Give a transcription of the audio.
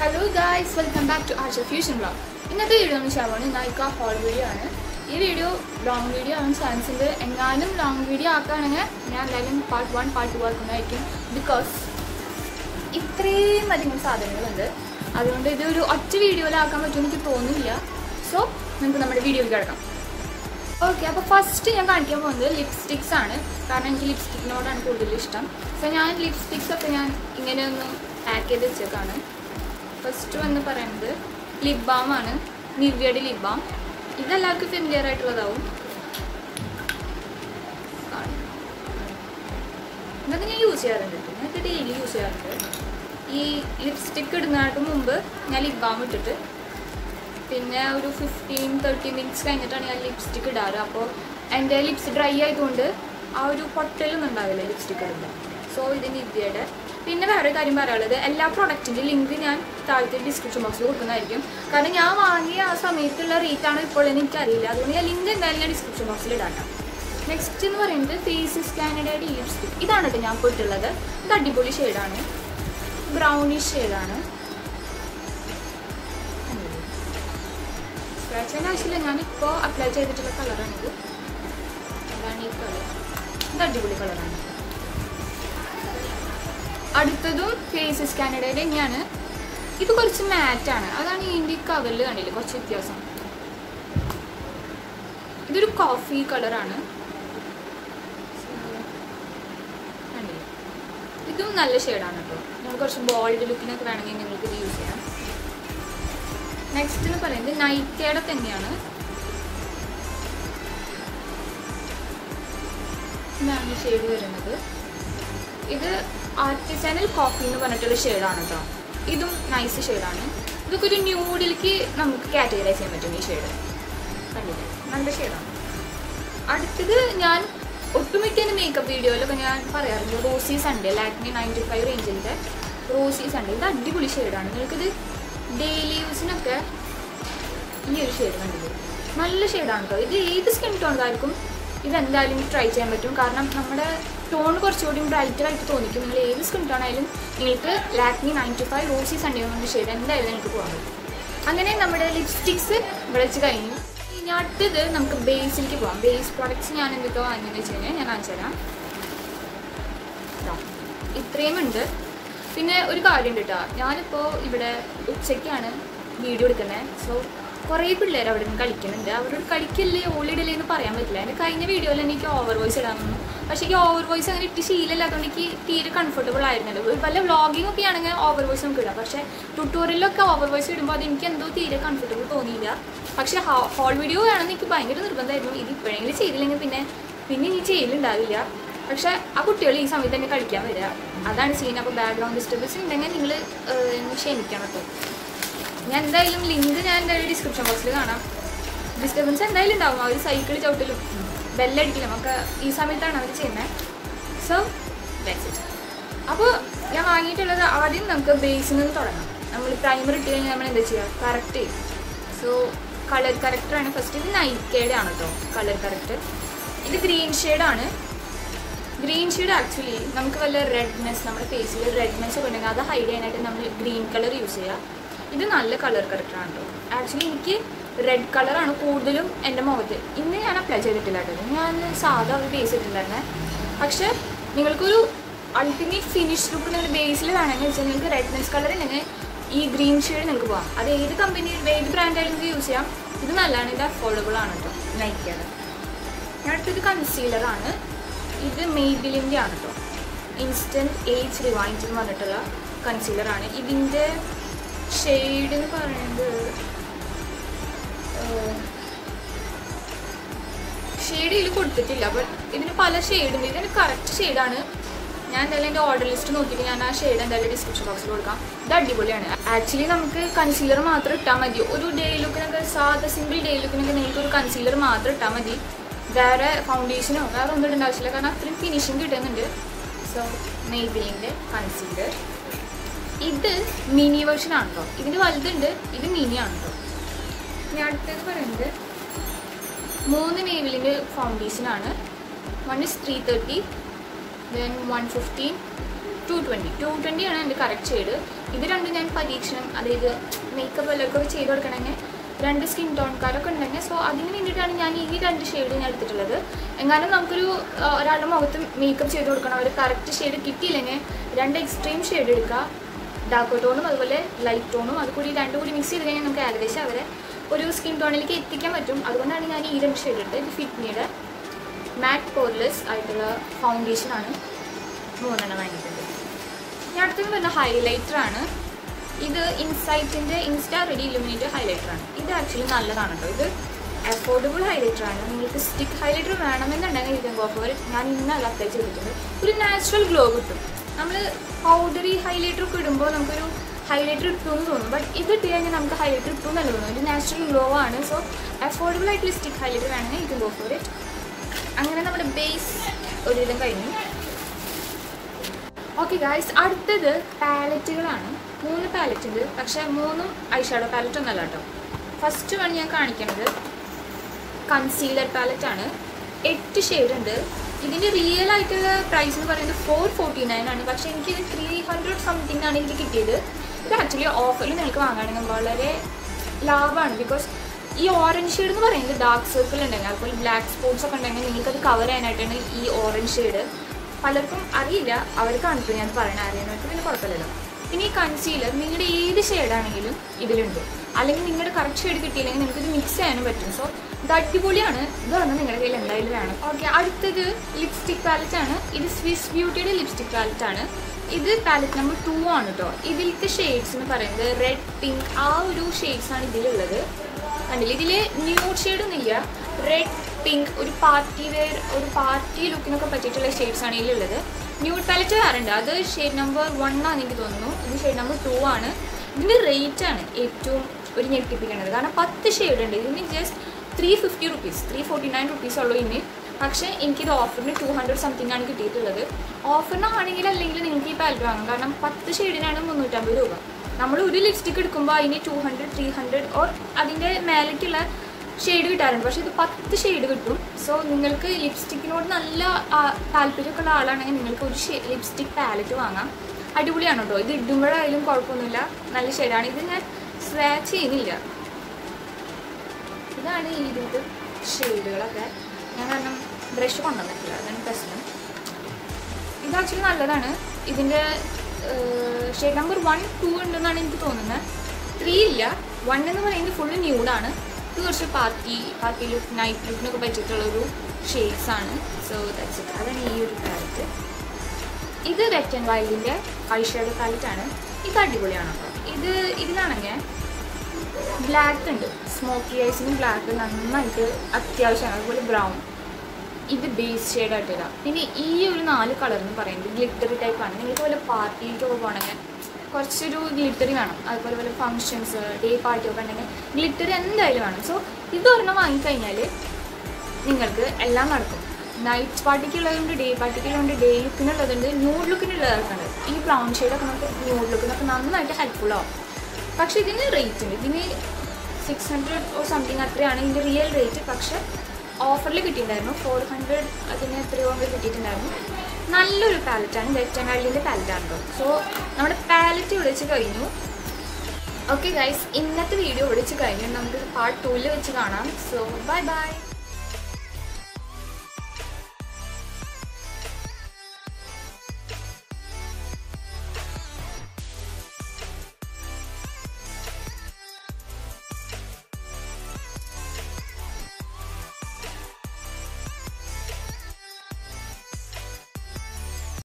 Hello guys, welcome back to Archer Fusion Vlog. ഇന്നത്തെ video നമ്മൾ ചെയ്യാൻ പോകുന്നത് നൈക്ക ഹോൾ വീഡിയോ ആണ്. ഈ വീഡിയോ ലോങ് വീഡിയോ ആവാൻ ചാൻസ് ഉണ്ട്. എങ്ങാനും ലോങ് വീഡിയോ ആക്കുകയാണെങ്കിൽ ഞാൻ എന്തായാലും പാർട്ട് 1 പാർട്ട് 2 ആക്കുന്നതായിരിക്കും. ബിക്കോസ് ഇത്രയും അധികം സാധനങ്ങളുണ്ട്. അതുകൊണ്ട് ഇതൊരു ഒറ്റ വീഡിയോയിലാക്കാൻ പറ്റുമെന്ന് എനിക്ക് തോന്നുന്നില്ല. സോ നമുക്ക് നമ്മുടെ വീഡിയോയിൽ കിടക്കാം. ഓക്കെ, അപ്പോൾ ഫസ്റ്റ് ഞാൻ കാണിക്കാൻ പോകുന്നത് ലിപ്സ്റ്റിക്സ് ആണ്. കാരണം എനിക്ക് ലിപ്സ്റ്റിക്കിനോടാണ് കൂടുതൽ ഇഷ്ടം. സോ ഞാൻ ലിപ്സ്റ്റിക്സ് ഒക്കെ ഞാൻ ഇങ്ങനെ ഒന്ന് പാക്ക് ചെയ്ത് വെച്ചേക്കാണ്. ഫസ്റ്റ് വന്ന് പറയുന്നത് ലിപ് ബാം ആണ്. നിവ്യയുടെ ലിപ് ബാം. ഇതെല്ലാവർക്കും ഫെമിലിയർ ആയിട്ടുള്ളതാവും. ഇതൊക്കെ ഞാൻ യൂസ് ചെയ്യാറുണ്ട്. ഞാനൊക്കെ ഡെയിലി യൂസ് ചെയ്യാറുണ്ട്. ഈ ലിപ്സ്റ്റിക്ക് ഇടുന്നതിന് മുമ്പ് ഞാൻ ലിപ് ബാം ഇട്ടിട്ട് പിന്നെ ഒരു 15-30 മിനിറ്റ്സ് കഴിഞ്ഞിട്ടാണ് ഞാൻ ലിപ്സ്റ്റിക്ക് ഇടാറ്. അപ്പോൾ എൻ്റെ ലിപ്സ് ഡ്രൈ ആയതുകൊണ്ട് ആ ഒരു പൊട്ടലൊന്നും ഉണ്ടാവില്ല ലിപ്സ്റ്റിക്ക് ഇടുമ്പോൾ. സോ ഇത് നിവ്യയുടെ. പിന്നെ വേറെ കാര്യം പറയാനുള്ളത്, എല്ലാ പ്രൊഡക്റ്റിൻ്റെ ലിങ്ക് ഞാൻ താഴത്തെ ഡിസ്ക്രിപ്ഷൻ ബോക്സിൽ കൊടുക്കുന്നതായിരിക്കും. കാരണം ഞാൻ വാങ്ങിയ ആ സമയത്തുള്ള റേറ്റാണ് ഇപ്പോൾ എനിക്കറിയില്ല. അതുകൊണ്ട് ഞാൻ ലിങ്ക് എന്തായാലും ഞാൻ ഡിസ്ക്രിപ്ഷൻ ബോക്സിൽ ഇടാം. നെക്സ്റ്റ് എന്ന് പറയുന്നത് ഫേസസ് കാനഡയുടെ ലിപ്സ്റ്റിക്ക്. ഇതാണ് കേട്ടോ ഞാൻ പോയിട്ടുള്ളത്. ഇത് അടിപൊളി ഷെയ്ഡാണ്. ബ്രൗണിഷ് ഷെയ്ഡാണ്. സ്ക്രാച്ച് ചെയ്യാൻ ആവശ്യമില്ല. ഞാനിപ്പോൾ അപ്ലൈ ചെയ്തിട്ടുള്ള കളറാണിത്. അതാണ് ഈ കളർ. ഇത് അടിപൊളി കളറാണ്. അടുത്തതും ഫേസസ് കാനഡയുടെ തന്നെയാണ്. ഇത് കുറച്ച് മാറ്റാണ്. അതാണ് ഇതിൻ്റെ കവറിൽ കണ്ടില്ലേ കുറച്ച് വ്യത്യാസം. ഇതൊരു കോഫി കളറാണ്. കണ്ടില്ലേ, ഇതും നല്ല ഷെയ്ഡാണ് കേട്ടോ. നമ്മൾ കുറച്ച് ബോൾഡ് ലുക്കിനൊക്കെ വേണമെങ്കിൽ നിങ്ങൾക്ക് ഇത് യൂസ് ചെയ്യാം. നെക്സ്റ്റ് എന്ന് പറയുന്നത് നൈക്കയുടെ തന്നെയാണ്. ഇതാണ് ഷെയ്ഡ് വരുന്നത്. ഇത് ആർട്ടിസാനൽ കോഫി എന്ന് പറഞ്ഞിട്ടുള്ള ഷെയ്ഡാണ് കേട്ടോ. ഇതും നൈസ് ഷെയ്ഡാണ്. ഇതൊക്കെ ഒരു ന്യൂഡിലേക്ക് നമുക്ക് കാറ്റഗറൈസ് ചെയ്യാൻ പറ്റും. ഈ ഷെയ്ഡ് കണ്ടില്ലേ, നല്ല ഷെയ്ഡാണ്. അടുത്തത് ഞാൻ ഒട്ടുമിക്ക എൻ്റെ മേക്കപ്പ് വീഡിയോയിലൊക്കെ ഞാൻ പറയാറുണ്ട് റോസി സൺഡേ, ലാക്മി 95 റേഞ്ചിൻ്റെ റോസി സൺഡേ. ഇത് അടിപൊളി ഷെയ്ഡാണ്. നിങ്ങൾക്കിത് ഡെയിലി യൂസിനൊക്കെ ഈ ഒരു ഷെയ്ഡ് കണ്ടില്ലേ, നല്ല ഷെയ്ഡാണ് കേട്ടോ. ഇത് ഏത് സ്കിൻ ടോണുകാർക്കും ഇതെന്തായാലും ട്രൈ ചെയ്യാൻ പറ്റും. കാരണം നമ്മുടെ ടോൺ കുറച്ചുകൂടി ബ്രൈറ്ററായിട്ട് തോന്നിക്കും. നിങ്ങൾ ഏത് സ്കിൻ ടോൺ ആയാലും നിങ്ങൾക്ക് ലാക്മി 95 റോസി സൺഡേ എന്ന ഷെയ്ഡ് എന്തായാലും നിങ്ങൾക്ക് പോകാൻ പറ്റും. അങ്ങനെ നമ്മുടെ ലിപ്സ്റ്റിക്സ് വിളിച്ച് കഴിഞ്ഞു. ഇനി അടുത്തത് നമുക്ക് ബേസിലേക്ക് പോകാം. ബേസ് പ്രോഡക്റ്റ്സ് ഞാൻ എന്തൊക്കെ വാങ്ങിയെന്ന് വെച്ച് കഴിഞ്ഞാൽ ഞാൻ കാണിച്ചു തരാം. ഇത്രയും ഉണ്ട്. പിന്നെ ഒരു കാര്യം ഉണ്ട് കേട്ടോ, ഞാനിപ്പോൾ ഇവിടെ ഉച്ചയ്ക്കാണ് വീഡിയോ എടുക്കുന്നത്. സോ കുറേ പിള്ളേർ അവിടെ നിന്ന് കളിക്കുന്നുണ്ട്. അവരോട് കളിക്കല്ലേ ഓളിയിടല്ലേ എന്ന് പറയാൻ പറ്റില്ല. എൻ്റെ കഴിഞ്ഞ വീഡിയോയിൽ എനിക്ക് ഓവർ വോയിസ് ഇടാൻ വന്നു. പക്ഷേ എനിക്ക് ഓവർ വോയിസ് അങ്ങനെ ഇട്ട് ശീലമില്ലാത്തതുകൊണ്ട് എനിക്ക് തീരെ കംഫർട്ടബിൾ ആയിരുന്നല്ലോ. വല്ല വ്ളോഗിങ് ഒക്കെ ആണെങ്കിൽ ഓവർ വോയിസ് നമുക്ക് ഇടാം. പക്ഷേ ട്യൂട്ടോറിയലൊക്കെ ഓവർ വോയിസ് ഇടുമ്പോൾ അതെനിക്ക് എന്തോ തീരെ കംഫർട്ടബിൾ തോന്നിയില്ല. പക്ഷേ ഹോൾ വീഡിയോ വേണമെന്ന് എനിക്ക് ഭയങ്കര നിർബന്ധമായിരുന്നു. ഇത് ഇപ്പോഴെങ്കിലും ചെയ്തില്ലെങ്കിൽ പിന്നെ ഇനി ചെയ്യലുണ്ടാവില്ല. പക്ഷേ ആ കുട്ടികൾ ഈ സമയത്ത് തന്നെ കളിക്കാൻ വരിക, അതാണ് സീൻ. അപ്പോൾ ബാക്ക്ഗ്രൗണ്ട് ഡിസ്റ്റർബൻസ് ഉണ്ടെങ്കിൽ നിങ്ങൾ ക്ഷമിക്കണം കേട്ടോ. ഞാൻ എന്തായാലും ലിങ്ക് ഞാൻ എന്തായാലും ഡിസ്ക്രിപ്ഷൻ ബോക്സിൽ കാണാം. ഡിസ്റ്റർബൻസ് എന്തായാലും ഉണ്ടാവും. അവർ സൈക്കിൾ ചവിട്ടലും ബെല്ലടിക്കലും ഒക്കെ ഈ സമയത്താണ് അവർ ചെയ്യുന്നത്. So that's it. അപ്പോൾ ഞാൻ വാങ്ങിയിട്ടുള്ളത് ആദ്യം നമുക്ക് ബേസിൽ നിന്ന് തുടങ്ങാം. നമ്മൾ പ്രൈമർ ഇട്ട് കഴിഞ്ഞാൽ നമ്മൾ എന്താ ചെയ്യുക, കറക്റ്റ് ചെയ്യും. സോ കളർ കറക്റ്ററാണ് ഫസ്റ്റ്. ഇത് നൈക്കയുടെ ആണ് കേട്ടോ കളർ കറക്റ്റർ. ഇത് ഗ്രീൻ ഷെയ്ഡാണ്. ഗ്രീൻ ഷെയ്ഡ് ആക്ച്വലി നമുക്ക് വല്ല റെഡ്നെസ്, നമ്മുടെ ഫേസിൽ റെഡ്നെസ് ഒക്കെ ഉണ്ടെങ്കിൽ അത് ഹൈഡ് ചെയ്യാനായിട്ട് നമ്മൾ ഗ്രീൻ കളർ യൂസ് ചെയ്യുക. ഇത് നല്ല കളർ കറക്റ്ററാണ് കേട്ടോ. ആക്ച്വലി എനിക്ക് റെഡ് കളറാണ് കൂടുതലും എൻ്റെ മുഖത്ത്. ഇന്ന് ഞാൻ അപ്ലൈ ചെയ്തിട്ടില്ല കേട്ടോ. ഞാൻ സാധാ ഒരു ബേസ് ഇട്ടിട്ടുണ്ടായിരുന്നേ. പക്ഷേ നിങ്ങൾക്കൊരു അൾട്ടിമേറ്റ് ഫിനിഷ് ലുക്ക് നിങ്ങൾ ബേസിൽ വേണമെങ്കിൽ വെച്ചാൽ നിങ്ങൾക്ക് റെഡ്നെസ് കളർ ഉണ്ടെങ്കിൽ ഈ ഗ്രീൻ ഷെയ്ഡ് നിങ്ങൾക്ക് പോകാം. അത് ഏത് കമ്പനി ഏത് ബ്രാൻഡായാലും നിങ്ങൾക്ക് യൂസ് ചെയ്യാം. ഇത് നല്ലതാണ്. ഇത് അഫോർഡബിൾ ആണ് കേട്ടോ നൈക്കയുടെ. അടുത്തത് കൺസീലറാണ്. ഇത് മെയ്ബിലിൻ്റെ ആണ് കേട്ടോ. ഇൻസ്റ്റൻറ്റ് ഏജ് റിവൈൻഡ് എന്ന് പറഞ്ഞിട്ടുള്ള കൺസീലറാണ്. ഇതിൻ്റെ ഷെയ്ഡ് എന്ന് പറയുന്നത് ഷെയ്ഡ് ഇതിൽ കൊടുത്തിട്ടില്ല. ബട്ട് ഇതിന് പല ഷെയ്ഡുണ്ട്. ഇതിന് കറക്റ്റ് ഷെയ്ഡാണ്. ഞാൻ എന്തായാലും എൻ്റെ ഓർഡർ ലിസ്റ്റ് നോക്കിയിട്ട് ഞാൻ ആ ഷെയ്ഡ് എന്തായാലും ഡിസ്ക്രിപ്ഷൻ ബോക്സിൽ കൊടുക്കാം. ഇത് അടിപൊളിയാണ്. ആക്ച്വലി നമുക്ക് കൺസീലർ മാത്രം ഇട്ടാൽ മതി. ഒരു ഡേ ലുക്കിനൊക്കെ സാധാ സിംഗിൾ ഡേ ലുക്കിനൊക്കെ നിങ്ങൾക്ക് ഒരു കൺസീലർ മാത്രം ഇട്ടാൽ മതി. വേറെ ഫൗണ്ടേഷനോ വേറെ ഒന്നും ഇടേണ്ട ആവശ്യമില്ല. കാരണം അത്രയും ഫിനിഷിങ് കിട്ടുന്നുണ്ട്. സോ മെയ്ബിലിൻ്റെ കൺസീലർ. ഇത് മിനി വേർഷൻ ആണ് കേട്ടോ. ഇതിന് വലുതുണ്ട്, ഇത് മിനി ആണ് കേട്ടോ. ഇനി അടുത്തത് പറയുന്നത് 3 മെയ്ബിലിൻ്റെ ഫൗണ്ടേഷനാണ്. 1 is 330, then 115, 220 ആണ് എൻ്റെ കറക്റ്റ് ഷെയ്ഡ്. ഇത് രണ്ടും ഞാൻ പരീക്ഷണം, അതായത് മേക്കപ്പ് എല്ലാവർക്കൊക്കെ ചെയ്ത് കൊടുക്കണമെങ്കിൽ 2 സ്കിൻ ടോൺകാരൊക്കെ ഉണ്ടെങ്കിൽ, സോ അതിന് വേണ്ടിയിട്ടാണ് ഞാൻ ഈ 2 ഷെയ്ഡ് ഞാൻ എടുത്തിട്ടുള്ളത്. എങ്ങാനും നമുക്കൊരു ഒരാളുടെ മുഖത്ത് മേക്കപ്പ് ചെയ്ത് കൊടുക്കണം, അവർ കറക്റ്റ് ഷെയ്ഡ് കിട്ടിയില്ലെങ്കിൽ 2 എക്സ്ട്രീം ഷെയ്ഡ് എടുക്കുക, ഡാർക്ക് ടോണും അതുപോലെ ലൈറ്റ് ടോണും. അതുകൂടി 2 കൂടി മിക്സ് ചെയ്ത് കഴിഞ്ഞാൽ നമുക്ക് ഏകദേശം അവരെ ഒരു സ്കിൻ ടോണിലേക്ക് എത്തിക്കാൻ പറ്റും. അതുകൊണ്ടാണ് ഞാൻ ഈ 2 ഷെയ്ഡ് എടുത്തത്. ഇത് ഫിറ്റ്മിയുടെ മാറ്റ് പോർലെസ് ആയിട്ടുള്ള ഫൗണ്ടേഷനാണ്, 3 വാങ്ങിയിട്ടുണ്ട്. ഞാൻ അടുത്തത് പറഞ്ഞ ഹൈലൈറ്ററാണ്. ഇത് ഇൻസൈറ്റിൻ്റെ ഇൻസ്റ്റാ റെഡി ഇലുമിനേറ്റർ ഹൈലൈറ്ററാണ്. ഇത് ആക്ച്വലി നല്ലതാണ് കേട്ടോ. ഇത് അഫോർഡബിൾ ഹൈലൈറ്ററാണ്. നിങ്ങൾക്ക് സ്റ്റിക്ക് ഹൈലൈറ്റർ വേണമെന്നുണ്ടെങ്കിൽ ഇത് ഗോഫർ. ഞാൻ ഇന്നല്ല അപ്ലൈ ചെയ്തിട്ടുണ്ട്. ഒരു നാച്ചുറൽ ഗ്ലോ കിട്ടും. നമ്മൾ പൗഡറി ഹൈലൈറ്റർ ഒക്കെ ഇടുമ്പോൾ നമുക്കൊരു ഹൈലൈറ്റർ ഇട്ടുമെന്ന് തോന്നും, ബട്ട് ഇത് ഇട്ട് കഴിഞ്ഞാൽ നമുക്ക് ഹൈലൈറ്റർ ഇട്ടും നല്ല തോന്നും. ഒരു നാച്ചുറൽ ഗ്ലോ ആണ്. സോ അഫോർഡബിൾ ആയിട്ടുള്ള സ്റ്റിക്ക് ഹൈലൈറ്റർ വേണമെങ്കിൽ ഇത് ഗോഫർ. അങ്ങനെ നമ്മുടെ ബേസ് ഒരുവിധം കഴിഞ്ഞു. ഓക്കെ ഗായ്സ്, അടുത്തത് പാലറ്റുകളാണ്. 3 പാലറ്റ് ഉണ്ട്, പക്ഷേ 3ഉം ഐഷാഡോ പാലറ്റ് ഒന്നല്ല കേട്ടോ. ഫസ്റ്റ് വൺ ഞാൻ കാണിക്കുന്നത് കൺസീലർ പാലറ്റാണ്. 8 ഷെയ്ഡ് ഉണ്ട്. ഇതിൻ്റെ റിയൽ ആയിട്ടുള്ള പ്രൈസ് എന്ന് പറയുന്നത് 449 ആണ്, പക്ഷേ എനിക്കിത് 300 സംതിങ് ആണ് എനിക്ക് കിട്ടിയത്. ഇത് ആക്ച്വലി ഓഫറിൽ നിങ്ങൾക്ക് വാങ്ങുകയാണെങ്കിൽ വളരെ ലാഭമാണ്. ബിക്കോസ് ഈ ഓറഞ്ച് ഷെയ്ഡ് എന്ന് പറയുന്നത് ഡാർക്ക് സർക്കിൾ ഉണ്ടെങ്കിൽ, അതുപോലെ ബ്ലാക്ക് സ്പോട്ട്സ് ഒക്കെ ഉണ്ടെങ്കിൽ നിങ്ങൾക്കത് കവർ ചെയ്യാനായിട്ടാണ് ഈ ഓറഞ്ച് ഷെയ്ഡ്. പലർക്കും അറിയില്ല, അവർക്കാണ് ഇപ്പോൾ ഞാൻ പറയുന്നത്, അറിയാനായിട്ട് പിന്നെ കുഴപ്പമില്ലല്ലോ. ഇനി ഈ കൺസീലർ നിങ്ങളുടെ ഏത് ഷെയ്ഡാണെങ്കിലും ഇതിലുണ്ട്. അല്ലെങ്കിൽ നിങ്ങളുടെ കറക്റ്റ് ഷെയ്ഡ് കിട്ടിയില്ലെങ്കിൽ നിങ്ങൾക്ക് ഇത് മിക്സ് ചെയ്യാനും പറ്റും. സോ ഇത് അടിപൊളിയാണ്. ഇത് പറഞ്ഞാൽ നിങ്ങളുടെ കയ്യിൽ എന്തായാലും വേണം. ഓക്കെ, അടുത്തത് ലിപ്സ്റ്റിക് പാലറ്റാണ്. ഇത് സ്വിസ് ബ്യൂട്ടിയുടെ ലിപ്സ്റ്റിക് പാലറ്റാണ്. ഇത് പാലറ്റ് നമ്പർ 2 ആണ് കേട്ടോ. ഇതിലത്തെ ഷെയ്ഡ്സ് എന്ന് പറയുന്നത് റെഡ്, പിങ്ക്, ആ ഒരു ഷെയ്ഡ്സാണ് ഇതിലുള്ളത്. കണ്ടില്ല, ഇതിൽ ന്യൂഡ് ഷെയ്ഡൊന്നുമില്ല. റെഡ്, പിങ്ക്, ഒരു പാർട്ടി വെയർ, ഒരു പാർട്ടി ലുക്കിനൊക്കെ പറ്റിയിട്ടുള്ള ഷെയ്ഡ്സാണ് ഇതിലുള്ളത്. ന്യൂഡ് പാലറ്റ് വേറുണ്ട്, അത് ഷെയ്ഡ് നമ്പർ 1 ആണെന്ന് എനിക്ക് തോന്നുന്നു. ഇത് ഷെയ്ഡ് നമ്പർ 2 ആണ്. ഇതിൻ്റെ റേറ്റാണ് ഏറ്റവും ഒരു ഞെട്ടിപ്പിക്കുന്നത്. കാരണം 10 ഷെയ്ഡ് ഉണ്ട്. ഇതിന് ജസ്റ്റ് 350 റുപ്പീസ്, 349 റുപ്പീസ് ഉള്ളൂ ഇനി. പക്ഷേ എനിക്കിത് ഓഫറിന് 200 സംതിങ് ആണ് കിട്ടിയിട്ടുള്ളത്. ഓഫറിനാണെങ്കിൽ അല്ലെങ്കിൽ നിങ്ങൾക്ക് ഈ പാലറ്റ് വാങ്ങാം. കാരണം 10 ഷെയ്ഡിനാണ് 350 രൂപ. നമ്മൾ ഒരു ലിപ്സ്റ്റിക് എടുക്കുമ്പോൾ അതിന് 200, 300 ഓർ അതിൻ്റെ മേലേക്കുള്ള ഷെയ്ഡ് കിട്ടാറുണ്ട്. പക്ഷേ ഇത് 10 ഷെയ്ഡ് കിട്ടും. സോ നിങ്ങൾക്ക് ലിപ്സ്റ്റിക്കിനോട് നല്ല താല്പര്യമൊക്കെ ഉള്ള ആളാണെങ്കിൽ നിങ്ങൾക്ക് ഒരു ലിപ്സ്റ്റിക് പാലറ്റ് വാങ്ങാം. അടിപൊളിയാണ് കേട്ടോ. ഇത് ഇടുമ്പോഴായാലും കുഴപ്പമൊന്നുമില്ല, നല്ല ഷെയ്ഡാണ്. ഇത് ഞാൻ സ്വാച്ച് ചെയ്യുന്നില്ല. ഇതാണ് ഈ ഇതിൻ്റെ ഷെയ്ഡുകളൊക്കെ. ഞാൻ കാരണം ബ്രഷ് കൊണ്ടുവന്നിട്ടില്ല, അതാണ് പ്രശ്നം. ഇത് ആക്ച്വലി നല്ലതാണ്. ഇതിൻ്റെ ഷെയ്ഡ് നമ്പർ 1, 2 ഉണ്ടെന്നാണ് എനിക്ക് തോന്നുന്നത്. 3 ഇല്ല. 1 എന്ന് പറയുന്നത് ഫുള്ള് ന്യൂഡാണ്. ഇത് കുറച്ച് പാർട്ടി ലുക്ക്, നൈറ്റ് ലുക്കിനൊക്കെ പറ്റിയിട്ടുള്ളൊരു ഷെയ്ഡ്സാണ്. So that's it. അതാണ് ഈ ഒരു പാലറ്റ്. ഇത് വെറ്റ് ആൻഡ് വൈൽഡിൻ്റെ ഐഷാഡോ പാലറ്റാണ്. ഇത് അടിപൊളിയാണ് കേട്ടോ. ഇതിലാണെങ്കിൽ ബ്ലാക്ക് ഉണ്ട്, സ്മോക്കി ഐസിനും ബ്ലാക്ക് നന്നായിട്ട് അത്യാവശ്യമാണ്. അതുപോലെ ബ്രൗൺ, ഇത് ബേസ് ഷെയ്ഡായിട്ടില്ല. പിന്നെ ഈ ഒരു 4 കളർ എന്ന് പറയുന്നത് ഗ്ലിറ്ററി ടൈപ്പാണ്. നിങ്ങൾക്ക് വല്ല പാർട്ടിയിലേക്കൊക്കെ പോകണമെങ്കിൽ കുറച്ചൊരു ഗ്ലിറ്ററി വേണം. അതുപോലെ വല്ല ഫങ്ഷൻസ്, ഡേ പാർട്ടിയൊക്കെ ഉണ്ടെങ്കിൽ ഗ്ലിറ്ററി എന്തായാലും വേണം. സോ ഇതൊരെണ്ണം വാങ്ങിക്കഴിഞ്ഞാൽ നിങ്ങൾക്ക് എല്ലാം നടക്കും. നൈറ്റ് പാർട്ടിക്കുള്ളതുണ്ട്, ഡേ പാർട്ടിക്കുള്ളതുണ്ട്, ഡേ ലുക്കിനുള്ളതുണ്ട്, ന്യൂഡ് ലുക്കിനുള്ളതൊക്കെ ഉണ്ട്. ഈ ബ്രൗൺ ഷെയ്ഡൊക്കെ നമുക്ക് ന്യൂഡ് ലുക്കിനൊക്കെ നന്നായിട്ട് ഹെൽപ്ഫുൾ ആവും. പക്ഷേ ഇതിന് റേറ്റ് ഉണ്ട്. ഇതിന് 600 ഓ സംതിങ് അത്രയാണ് ഇതിൻ്റെ റിയൽ റേറ്റ്. പക്ഷേ ഓഫറിൽ കിട്ടിയിട്ടുണ്ടായിരുന്നു 400, അതിന് എത്രയോ കിട്ടിയിട്ടുണ്ടായിരുന്നു. നല്ലൊരു പാലറ്റാണ്, വെറ്റ് ആൻഡ് വൈൽഡിൻ്റെ പാലറ്റാണ് കേട്ടോ. സോ നമ്മുടെ പാലറ്റ് വിളിച്ച് കഴിഞ്ഞു. ഓക്കെ ഗൈസ്, ഇന്നത്തെ വീഡിയോ വിളിച്ച് കഴിഞ്ഞു. നമുക്ക് പാർട്ട് 2 വെച്ച് കാണാം. So bye by.